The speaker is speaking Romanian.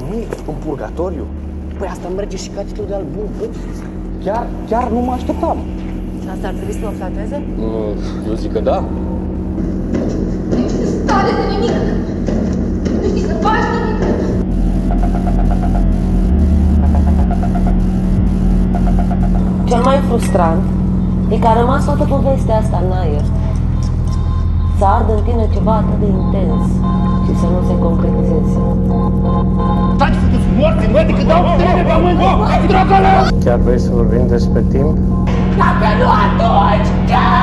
Nimic, în purgatoriu. Păi asta merge și ca titlu de album, bă. Chiar nu mă așteptam. Și asta ar trebui să mă flateze? Eu zic că da. Nu ești în stare de nimic. Nu știi să faci nimic. Cel mai frustrant e că a rămas toată povestea asta în aer. Să ardă în tine ceva atât de intens și să nu se concretizeze. Taci, futu-ți morți, mă, decât dau tine pe mâini! Dragălă! Chiar vrei să vorbim despre timp? Dacă nu atunci, când?